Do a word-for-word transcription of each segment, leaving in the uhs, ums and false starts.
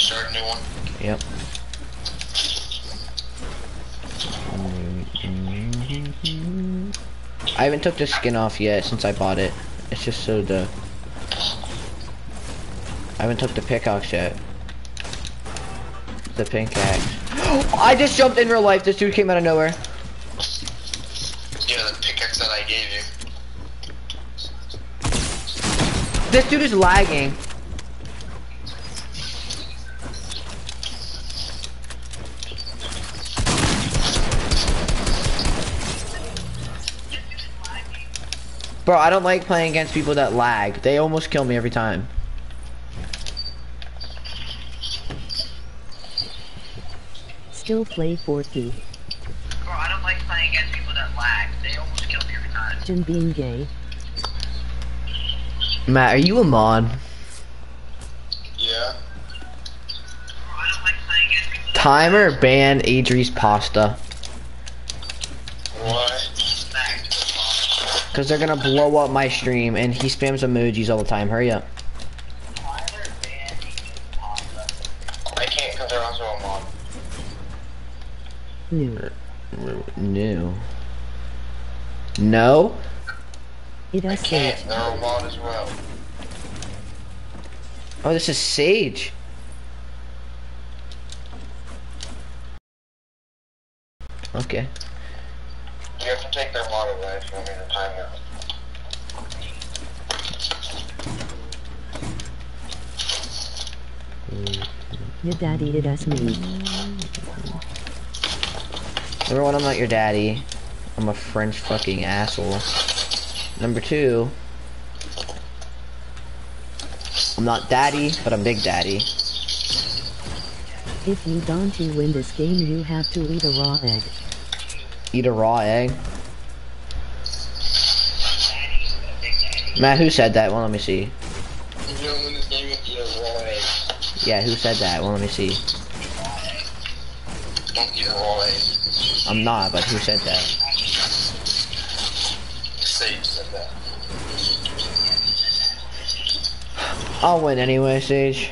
start a new one? Yep. I haven't took the skin off yet since I bought it. It's just so the... I haven't took the pickaxe yet. The pink axe. I just jumped in real life. This dude came out of nowhere. Yeah, the pickaxe that I gave you. This dude is lagging. Bro, I don't like playing against people that lag. They almost kill me every time. Still play Fortnite. Bro, I don't like playing against people that lag. They almost kill me every time. Imagine being gay. Matt, are you a mod? Yeah. Bro, I don't like playing against people that Timer ban Adri's pasta. Why? lag. Cause they're gonna blow up my stream and he spams emojis all the time. Hurry up. Tyler banned pasta. I can't because they're also a mod. New. New. No? It I is can't, Sage. they're a mod as well. Oh, this is Sage. Okay. You have to take their mod away if you want me to time it. Your daddy, it is me. Number one, I'm not your daddy. I'm a French fucking asshole. Number two, I'm not daddy, but I'm big daddy. If you don't you win this game, you have to eat a raw egg. Eat a raw egg. Matt, who said that? Well, let me see. If you don't win this game, you have to eat a raw egg. Yeah, who said that? Well, let me see. Don't eat a raw egg. I'm not, but who said that? Sage said that. I'll win anyway, Sage.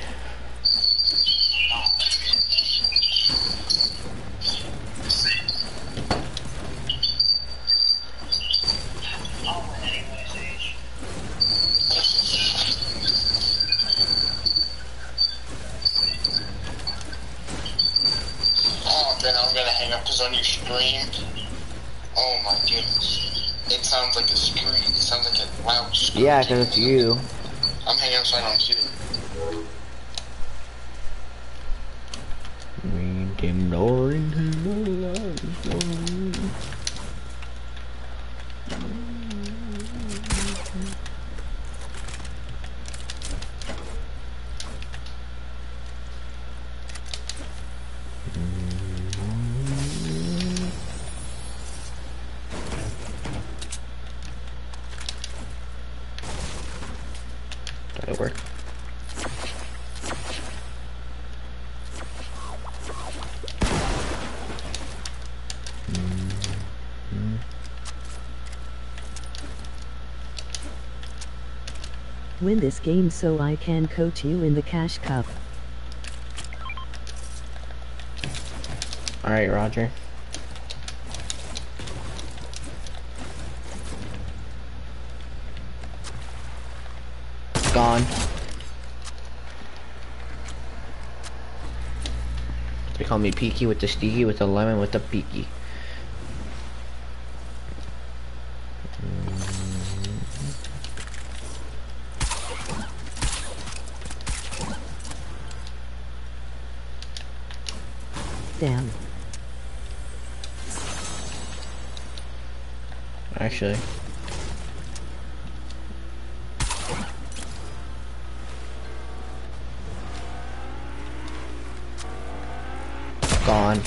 Oh, then I'm gonna hang up because on your stream, oh my goodness, it sounds like a scream. It sounds like a loud scream. Yeah, because it's you. I'm hanging upside on too. That'll work. Win this game so I can coach you in the cash cup. Alright, Roger. Gone. They call me Peaky with the Steaky with the lemon with the Peaky. Damn. Actually. Gone.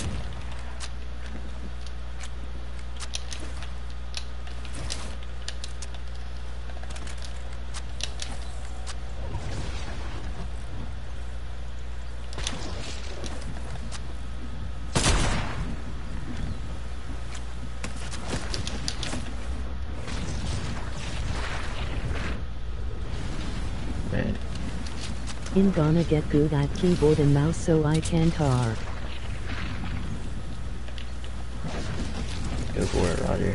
Man. I'm gonna get good at keyboard and mouse so I can tar. Go for it, Roger.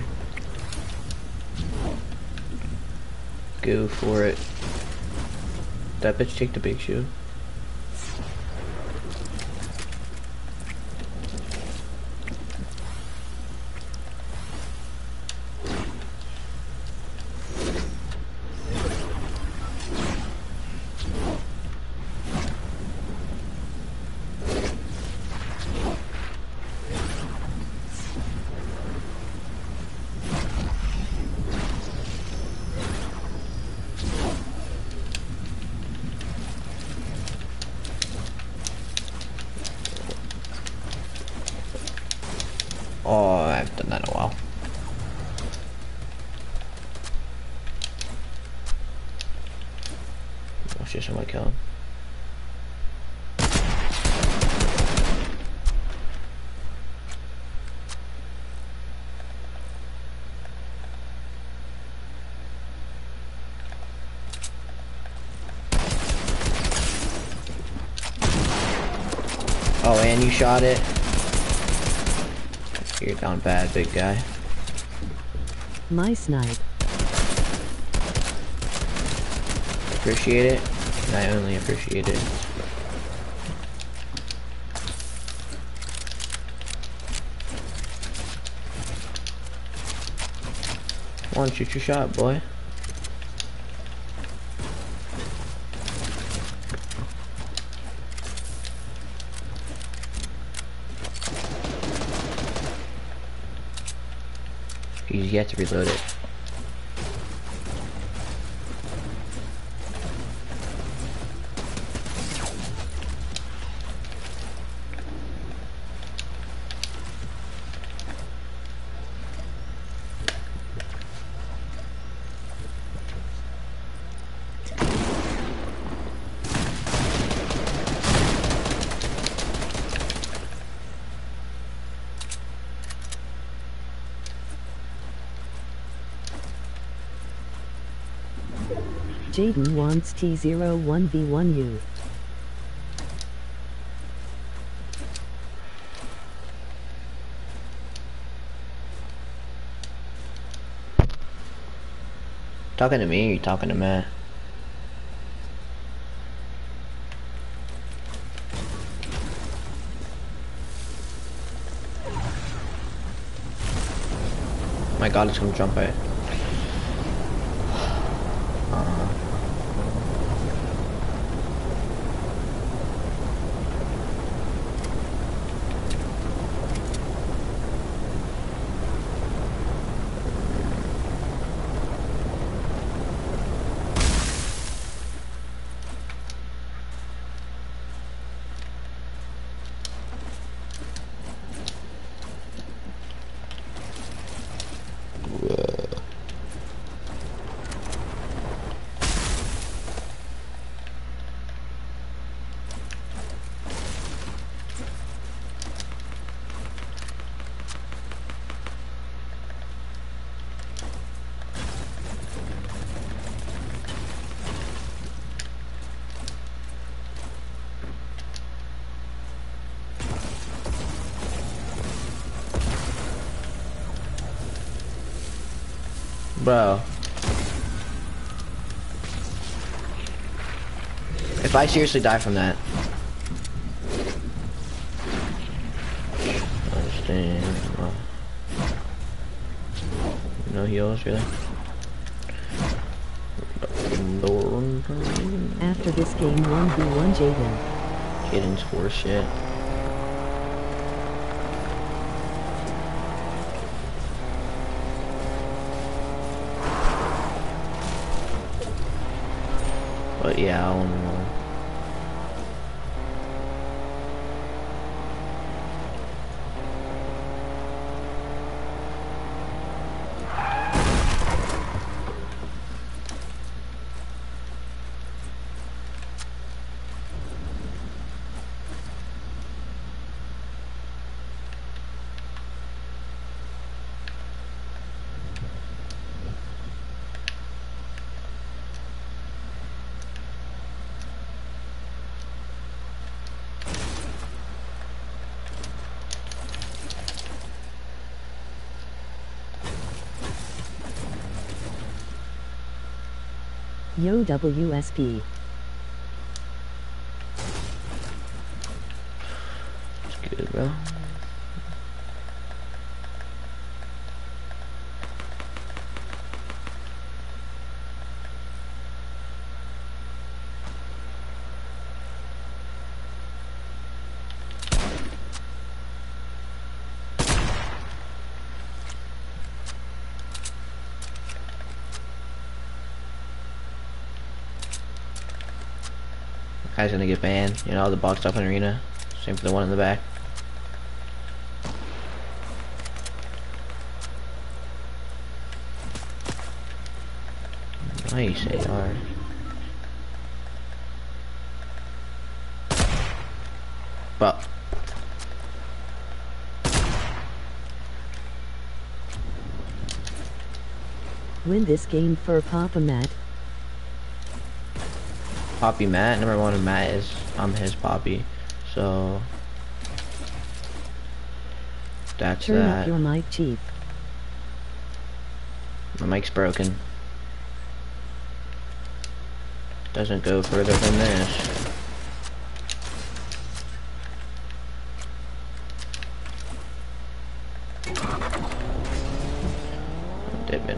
Go for it. That bitch take the big shoe. Oh, I haven't done that in a while. Watch this, somebody kill him. Oh, and you shot it? You're down bad, big guy. My snipe. Appreciate it, and I only appreciate it. Come on, shoot your shot, boy. You yet to reload it. Jaden wants T zero one v one you. Talking to me or you talking to Matt? My god, it's gonna jump it. Bro. If I seriously die from that. Understand. Oh. No heals, really? After this game one v one Jaden. Jaden's horse shit. But yeah, I don't know. Yo W S P. It's good, bro. Guy's gonna get banned. You know, the boxed up in arena. Same for the one in the back. Nice A R. But Win this game for Papa Matt. Poppy Matt, number one of Matt is I'm his Poppy, so that's Turn that. up your mic, Chief. My mic's broken. Doesn't go further than this. Dipping.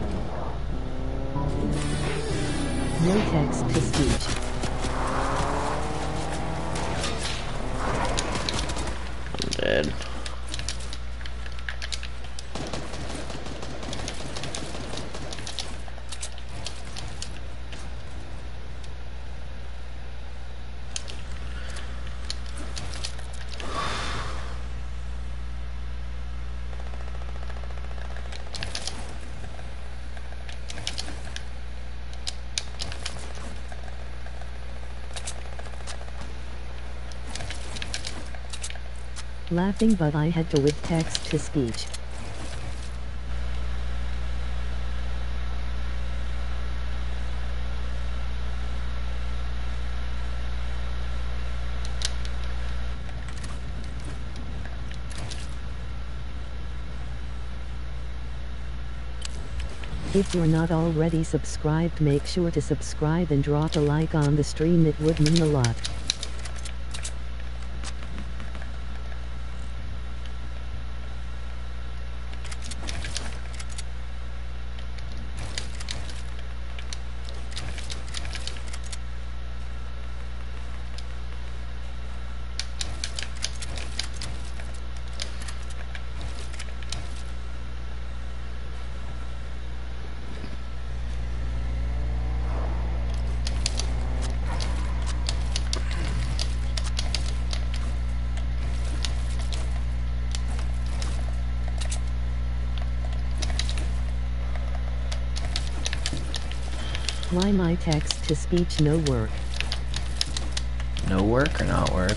No text to speech. I'm dead. Laughing, but I had to with text to speech. If you're not already subscribed, make sure to subscribe and drop a like on the stream, it would mean a lot. Why my text to speech no work? No work or not work?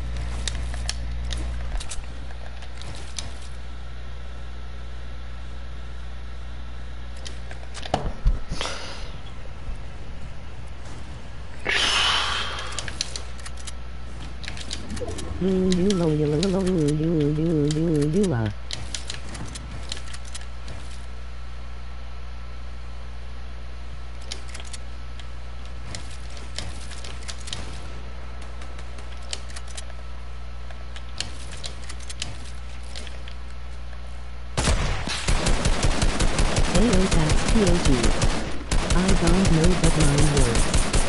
P O G. I don't know but mine works.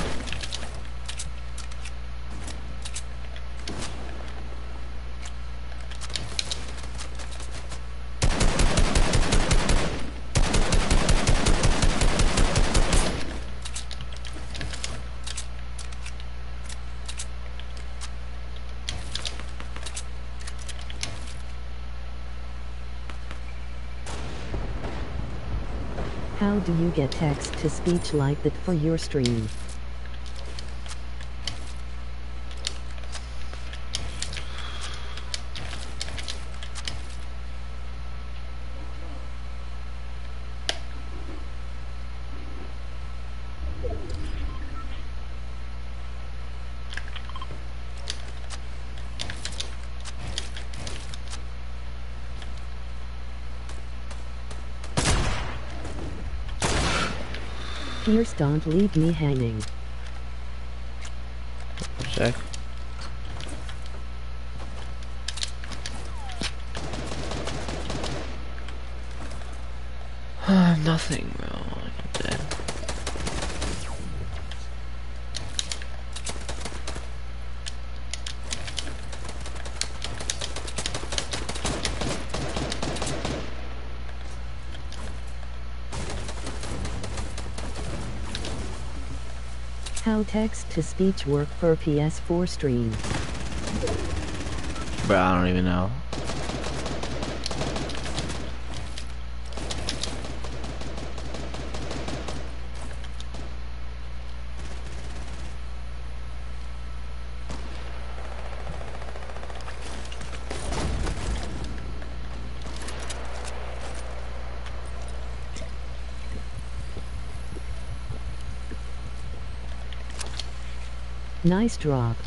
How do you get text to speech like that for your stream? Fierce, don't leave me hanging. Check. Nothing, bro. I'm dead. How text-to-speech work for P S four stream? Bro, I don't even know. Nice drop.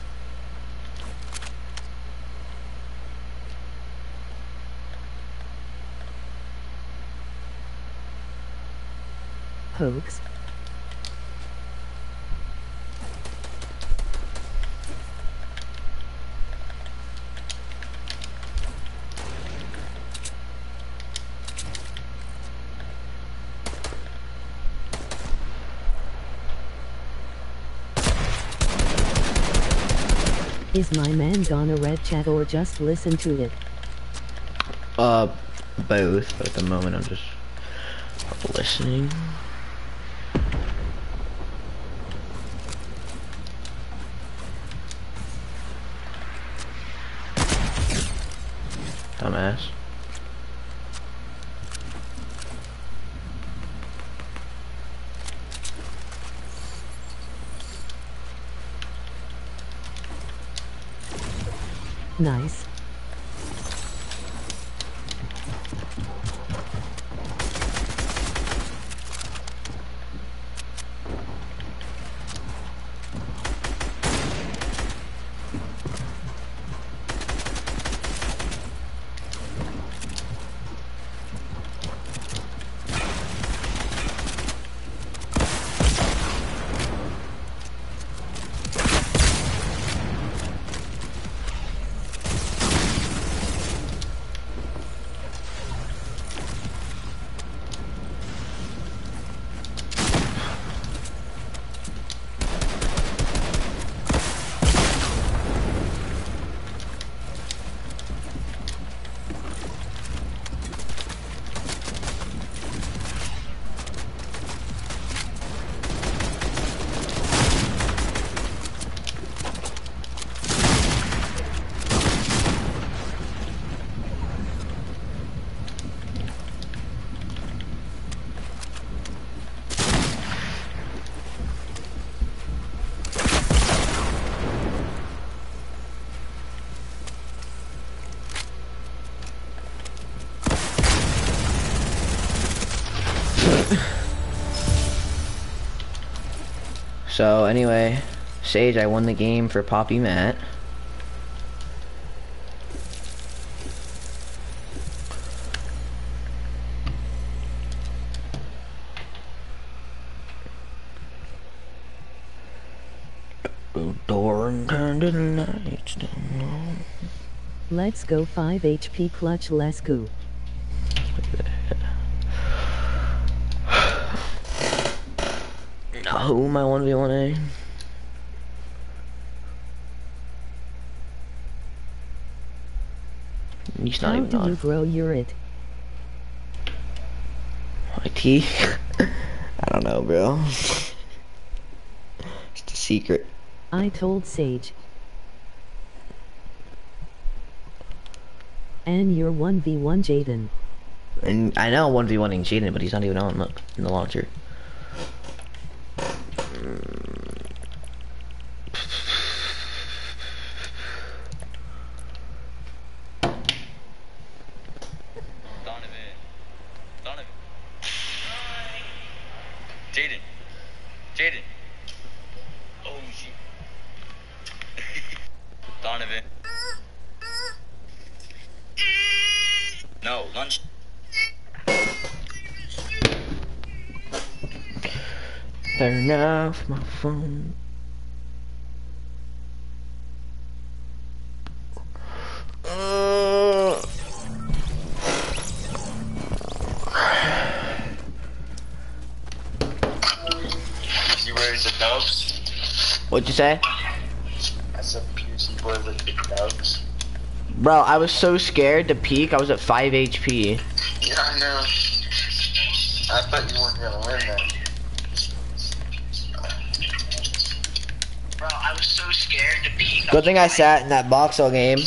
Hoax. Is my man gonna red chat or just listen to it? Uh, both, but at the moment I'm just listening. Dumbass. Nice. So anyway, Sage, I won the game for Poppy Matt. Door and turn to the lights down low. Let's go five H P clutch, let's go. Who am I one v one A? He's not How even do on. you grow your it? My teeth? I don't know, bro. It's a secret. I told Sage. And you're one v one Jaden. And I know one v one-ing Jaden, but he's not even on, look, in the launcher. Donovan. Donovan. Jaden. Jaden. Oh shit. Donovan. No, lunch. Turn off my phone. Uh, He wears the dubs. what'd you say? I said P C wears the big dubs. Bro, I was so scared to peek. I was at five H P. Yeah, I know. I thought you weren't gonna win that. Bro, I was so scared to peek. Good thing I sat in that box all game.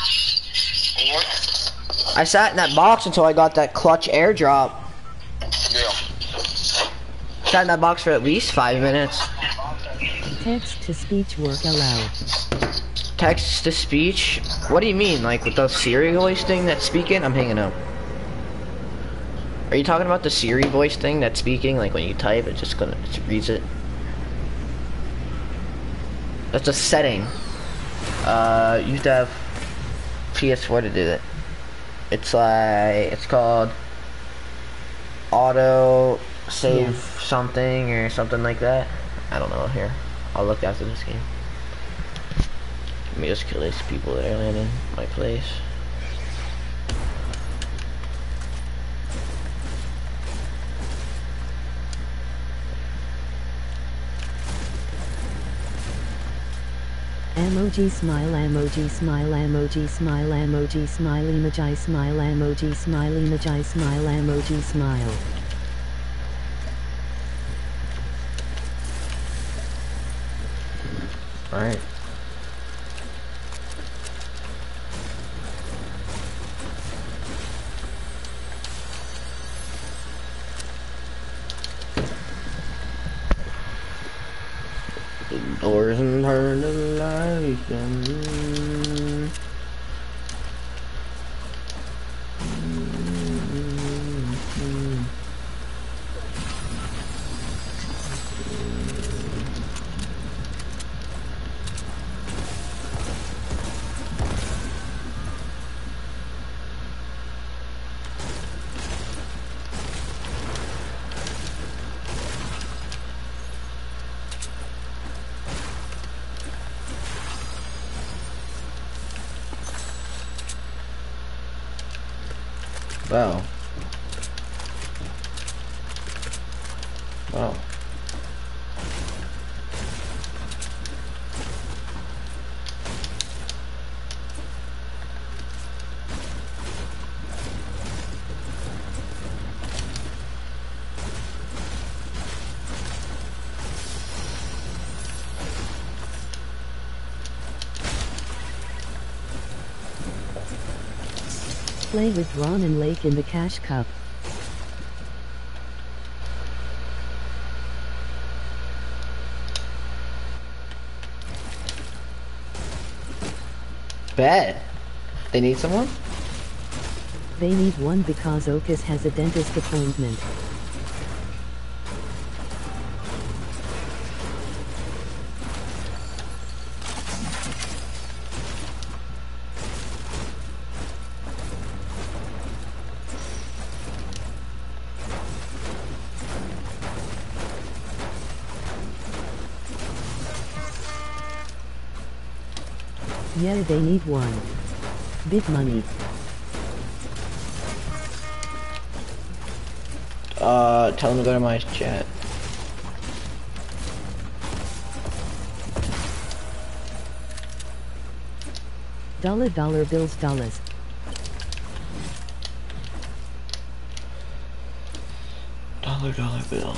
What? I sat in that box until I got that clutch airdrop. Yeah. Sat in that box for at least five minutes. Text to speech work allowed. Text to speech? What do you mean? Like with the Siri voice thing that's speaking? I'm hanging up. Are you talking about the Siri voice thing that's speaking? Like when you type, it's just gonna, it reads it. That's a setting. Uh, you have to have P S four to do that. It's like, it's called auto save Yes. something or something like that. I don't know. Here, I'll look after this game. Let me just kill these people that are landing my place. Emoji smile emoji smile emoji smile emoji smile emoji smile emoji smile emoji smile emoji smile. Alright. The doors and turn the lights on. Wow. Wow. Play with Ron and Lake in the Cash Cup. Bad. They need someone? They need one because Okus has a dentist appointment. Yeah, they need one. Big money. Uh, tell them to go to my chat. Dollar dollar bills dollars. Dollar dollar bill.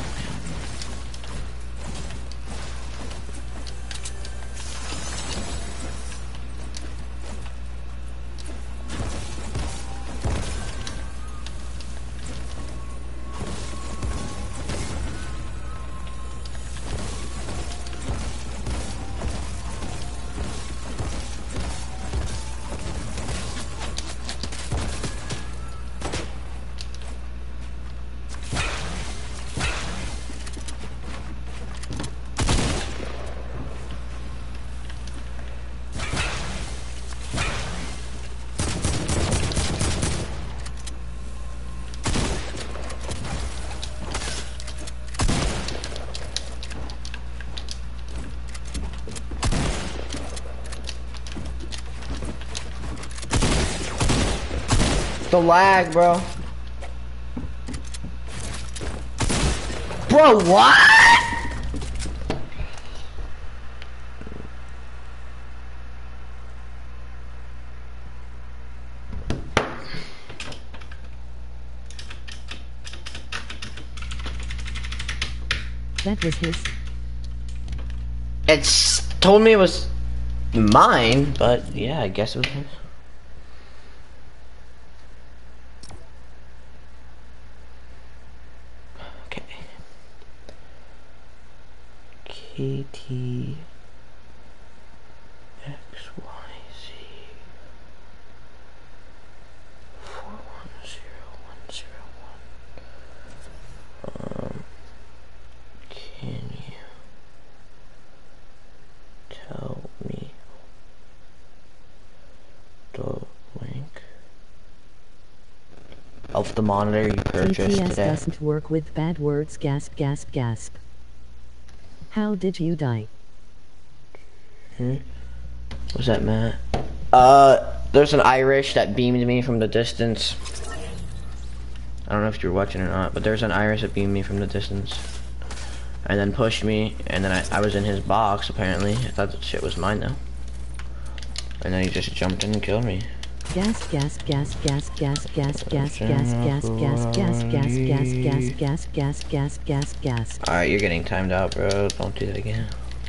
The lag, bro. Bro, what? That was his. It's told me it was mine, but yeah, I guess it was his. Okay. K T X Y Z four one zero one zero one. Um, can you tell me the link of the monitor you purchased T T S today? doesn't work with bad words. Gasp, gasp, gasp. How did you die? Hmm? Was that Matt? Uh, there's an Irish that beamed me from the distance. I don't know if you were watching or not, but there's an Irish that beamed me from the distance. And then pushed me, and then I, I was in his box, apparently. I thought that shit was mine, though. And then he just jumped in and killed me. Gas, gas, gas, gas, gas, gas, gas, gas, gas, gas, gas, gas, gas, gas, gas, gas, gas, gas, gas. Alright, you're getting timed out, bro. Don't do that again.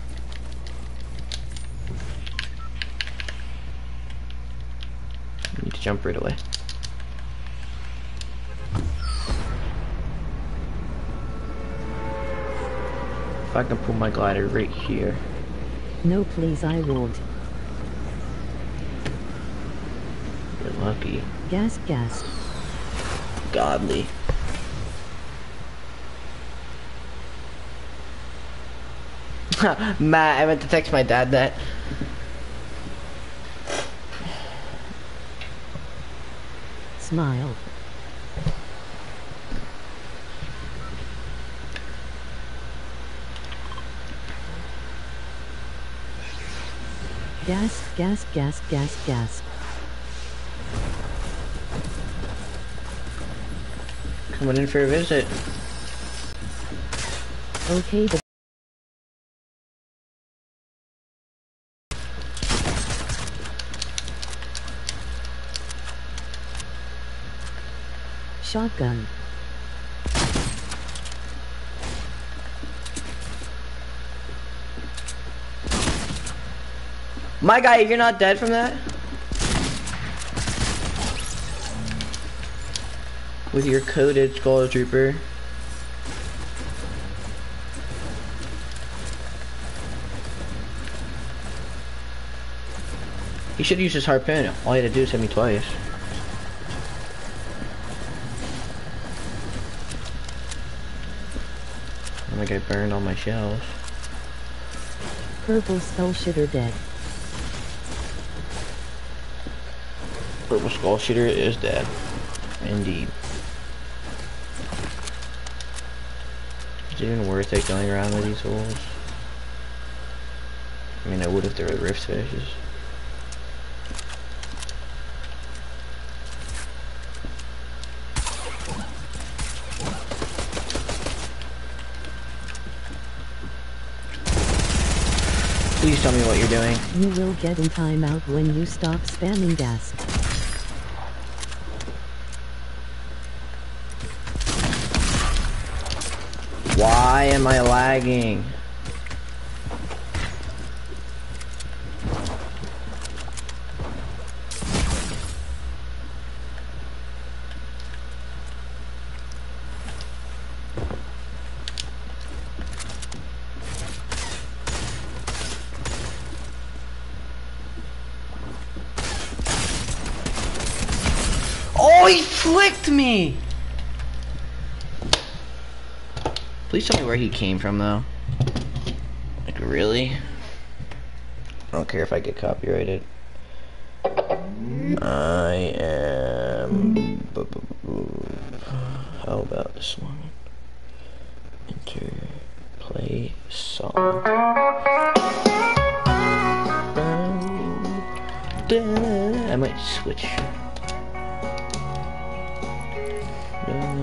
You need to jump right away. If I can pull my glider right here. No, please, I won't. You're lucky. Gas, gas. Godly. Matt, I meant to text my dad that. Smile. Gas, gas, gas, gas, gas. Coming in for a visit. Okay, the shotgun. My guy, you're not dead from that? With your coded Skull Trooper. He should use his harpoon. All he had to do is hit me twice. Oh my god, burned all my shells. Purple skull shitter dead. Purple Skull Shooter is dead. Indeed. Is it even worth it going around with these holes? I mean, I would if there were rift fishes. Please tell me what you're doing. You will get in timeout when you stop spamming gas. Why am I lagging? Oh, he flicked me! Please tell me where he came from, though. Like, really? I don't care if I get copyrighted. I am... How about this one? Enter... Play song. I might switch.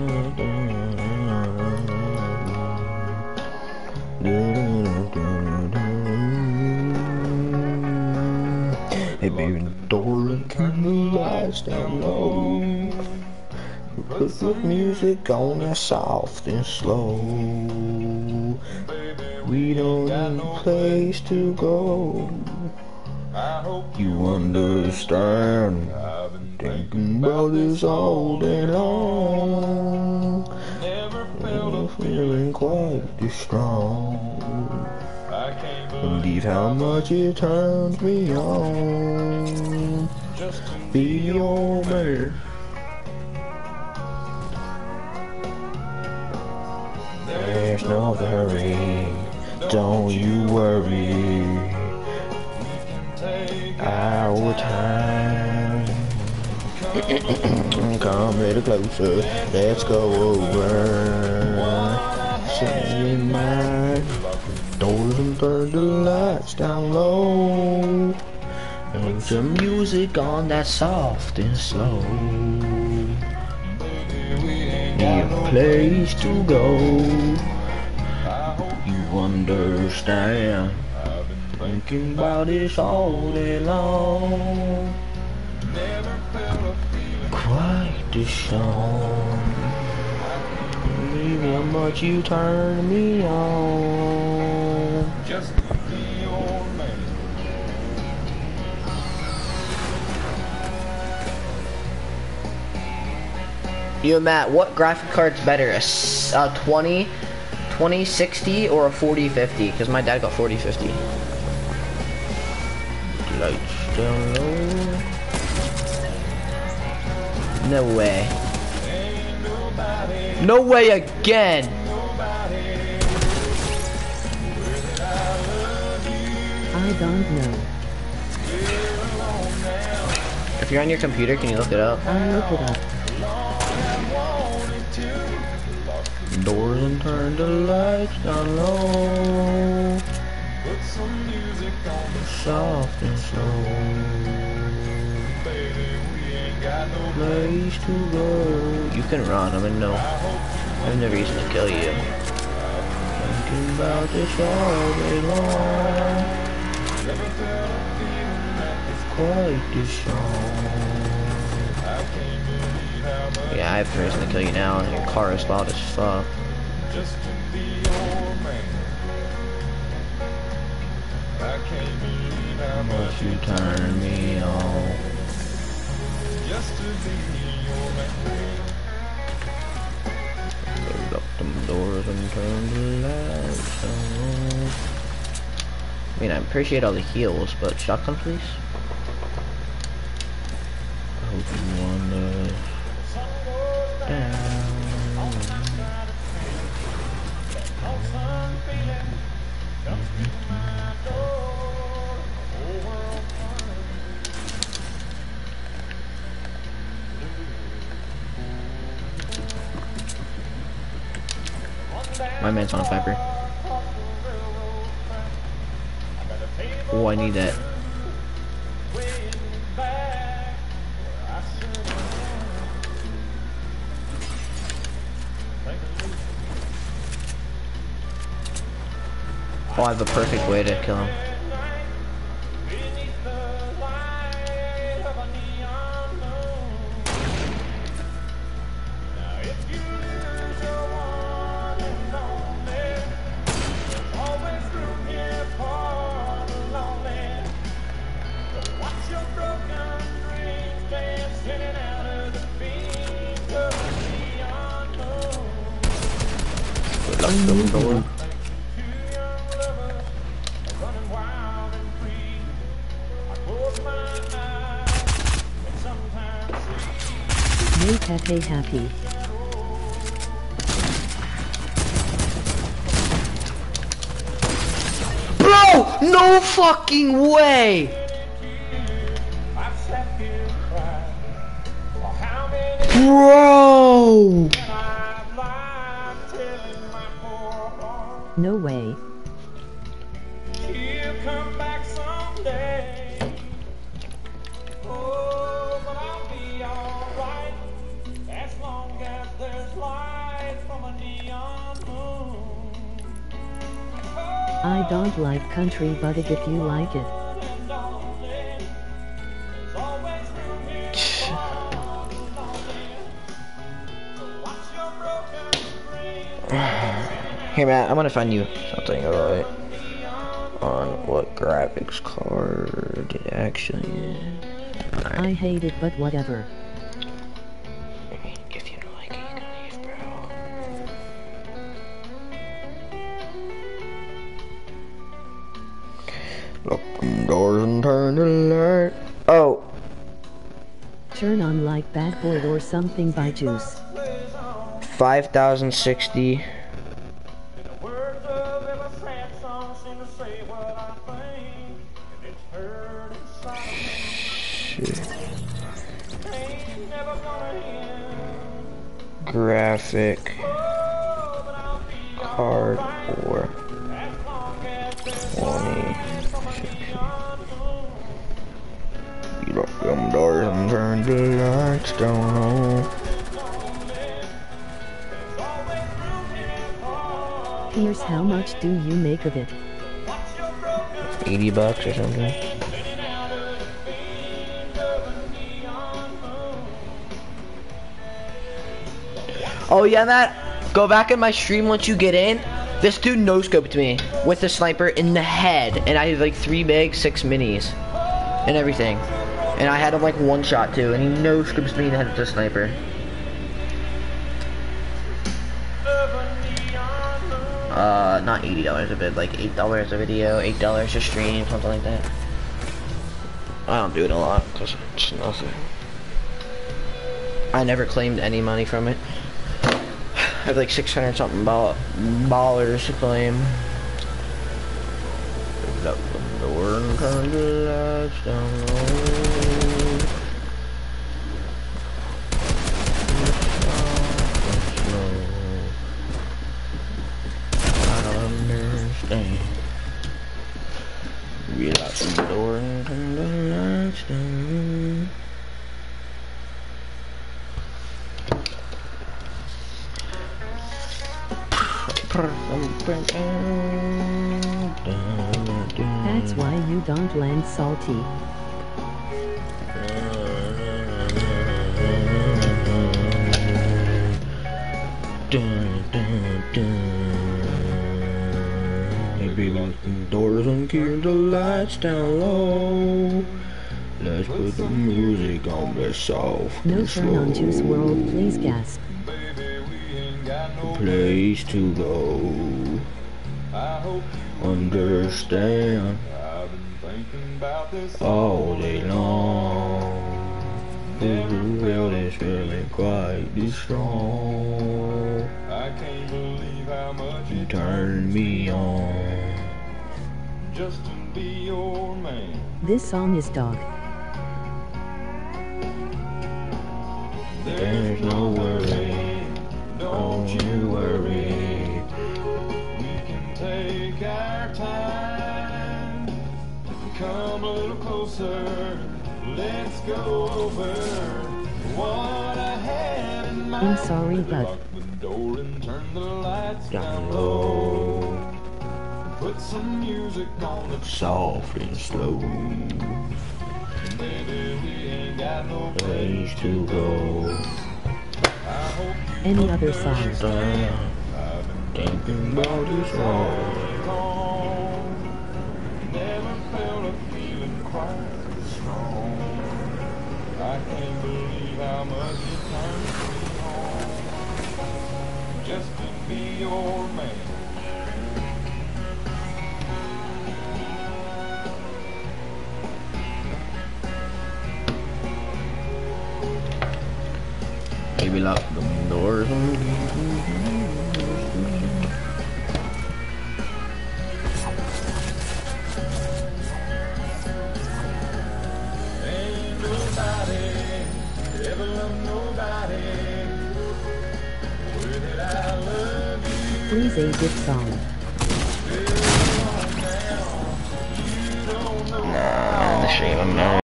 Hey baby, door, turn the lights down low. Put the music on that soft and slow. We don't need a place to go. You understand? I've been thinking about this all day long. Never feeling quite this strong. I can't believe how much it turns me on. Just to be your man. There's no hurry, don't you worry. Our time. Come a little closer, let's go over. Say mine. Doors and turn the lights down low. Put some music on that soft and slow. Need a place to go. You understand? I've been thinking about this all day long. Never felt a feeling quite this strong. Baby, how much you turn me on. Just to be your man. You and Matt, what graphic card's better? A, s a twenty, twenty sixty or a forty fifty? Because my dad got forty fifty. Lights down low. No way. No way again. I don't know. If you're on your computer, can you look it up? I'll look it up. Doors and turn the lights down low. Put some music on the soft and slow. Baby, we ain't got no place to go. You can run, I'm in no. I have no reason to kill you. Thinking about this all day long. Never felt a feeling that was quite this strong. Yeah, I have no reason to kill you now, and your car is loud as fuck. Just to be your man. I can't believe how much you turn me on. Just to be your man. Lock them doors and turn the lights on. I mean, I appreciate all the heals, but shotgun, please. I hope you wonder. Down. My man's on Viper. Oh, I need that. Oh, I have a perfect way to kill him. Lock the door. Make Pepe happy. Bro! No fucking way! Bro! No way. Oh, but I'll be alright as long as there's light. I don't like country, but if you like it. Hey man, I'm gonna find you something alright on what graphics card it actually is. Right. I hate it, but whatever. If you don't like it, you can leave, bro. Lock them doors and turn the light. Oh. Turn on like Bad Boy or something by Juice. five thousand sixty. Graphic card or twenty. You lock them doors and turn the lights down low. Here's how much do you make of it? eighty bucks or something. Oh yeah, Matt, go back in my stream once you get in. This dude no-scoped me with the sniper in the head, and I had like three bigs, six minis, and everything. And I had him like one shot too, and he no-scopes me in the head with the sniper. Uh, not eighty dollars a bid, like eight dollars a video, eight dollars a stream, something like that. I don't do it a lot, because it's nothing. I never claimed any money from it. I have like six hundred something ball ballers to claim. Pick up the door and turn the lights down low. I don't understand. We lock the door and turn the lights down. That's why you don't land salty. Dun, dun, dun. Maybe lock the doors and keep the lights down low. Let's put the music on the soft. No turn on Juice World, please gasp. Place to go. Understand all day long. This world is really quite this strong. I can't believe how much you turned me on. Just to be your man. This song is dog. There's no worry. Don't you worry. We can take our time. Come a little closer. Let's go over what I had in mind. I'm sorry, but Lock the door and turn the lights down low. Put some music on that's soft and slow. Baby, we ain't got no place to go. any other songs. I've been thinking about this all. Never felt a feeling quite as strong. I can't believe how much it turns me on just to be your man. Maybe lock them doors. Ain't nobody ever loved nobody the way that I love you. Please a good song.